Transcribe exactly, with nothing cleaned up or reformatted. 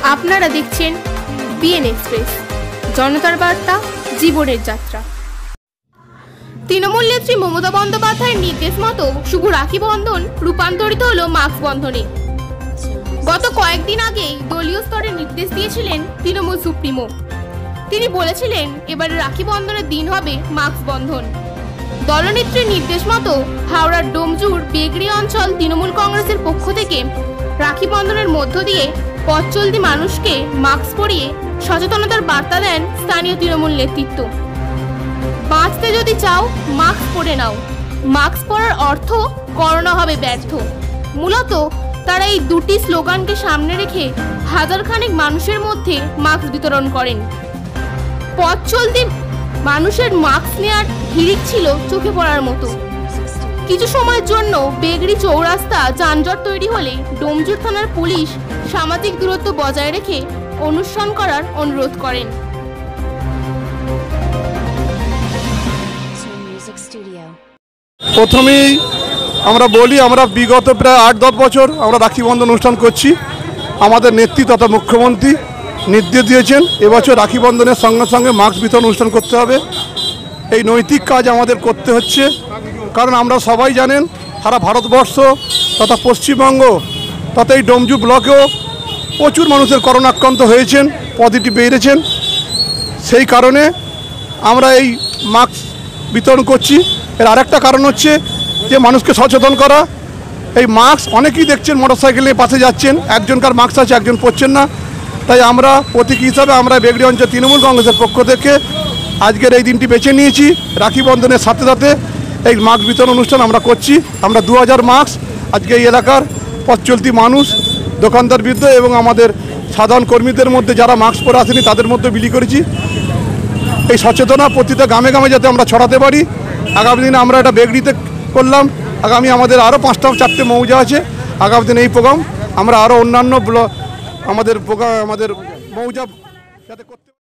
আপনারা দেখছেন BN express, জনতার বার্তা, জীবনের যাত্রা। তৃণমূল নেত্রী মমতা বন্দ্যোপাধ্যায়ের নির্দেশ মতো শুভ রাখি বন্ধন রূপান্তরিত হলো মাস্ক বন্ধনে। গত কয়েকদিন আগেই দলীয় স্তরে নির্দেশ দিয়েছিলেন তৃণমূল সুপ্রিমো। তিনি বলেছিলেন এবারে রাখি বন্ধনের দিন হবে মাস্ক বন্ধন। দলনেত্রীর নির্দেশ মতো হাওড়ার ডোমজুর বেগড়ি অঞ্চল তৃণমূল কংগ্রেসের পক্ষ থেকে রাখি বন্ধনের মধ্য দিয়ে পথ চলতি মানুষকে মাস্ক পরিয়ে সচেতনতার বার্তা দেন স্থানীয় তৃণমূল নেতৃত্ব। বাঁচতে যদি চাও মাস্ক পরে নাও, মাস্ক পরার অর্থ করোনা হবে ব্যর্থ। মূলত তারা এই দুটি স্লোগানকে সামনে রেখে হাজার খানেক মানুষের মধ্যে মাস্ক বিতরণ করেন। পথ চলতি মানুষের মাস্ক নেওয়ার হিড়িক ছিল চোখে পড়ার মতো। কিছু সময়ের জন্য বেগড়ি চৌরাস্তা যানজট তৈরি হলে ডোমজুর থানার পুলিশ সামাজিক দূরত্ব বজায় রেখে অনুসরণ করার অনুরোধ করেন। প্রথমেই আমরা বলি, আমরা বিগত প্রায় আট দশ বছর আমরা রাখি বন্ধন অনুষ্ঠান করছি। আমাদের নেত্রী তথা মুখ্যমন্ত্রী নির্দেশ দিয়েছেন এবছর রাখি বন্ধনের সঙ্গে সঙ্গে মাস্ক বিতরণ অনুষ্ঠান করতে হবে। এই নৈতিক কাজ আমাদের করতে হচ্ছে, কারণ আমরা সবাই জানেন সারা ভারতবর্ষ তথা পশ্চিমবঙ্গ তথা এই ডোমজু ব্লকেও প্রচুর মানুষের করোনা আক্রান্ত হয়েছেন, পজিটিভ বেরিয়েছেন। সেই কারণে আমরা এই মাস্ক বিতরণ করছি। এর আরেকটা কারণ হচ্ছে যে মানুষকে সচেতন করা। এই মাস্ক অনেকেই দেখছেন মোটরসাইকেলে পাশে যাচ্ছেন, একজনকার মাস্ক আছে একজন পরছেন না। তাই আমরা প্রতীক হিসাবে আমরা বেগড়ি অঞ্চল তৃণমূল কংগ্রেসের পক্ষ থেকে আজকের এই দিনটি বেছে নিয়েছি। রাখি বন্ধনের সাথে সাথে এই মাস্ক বিতরণ অনুষ্ঠান আমরা করছি। আমরা দু হাজার মাস্ক আজকে এই এলাকার পথ চলতি মানুষ, দোকানদার বৃদ্ধ এবং আমাদের সাধারণ কর্মীদের মধ্যে যারা মাস্ক পরে আসেনি তাদের মধ্যে বিলি করেছি। এই সচেতনা প্রতিটা গ্রামে গ্রামে যাতে আমরা ছড়াতে পারি। আগামী দিনে আমরা এটা বেগড়িতে করলাম, আগামী আমাদের আরও পাঁচটা চারটে মৌজা আছে। আগামী দিনে এই প্রোগ্রাম আমরা আরও অন্যান্য ব্লক আমাদের প্রোগ্রাম আমাদের মৌজা যাতে করতে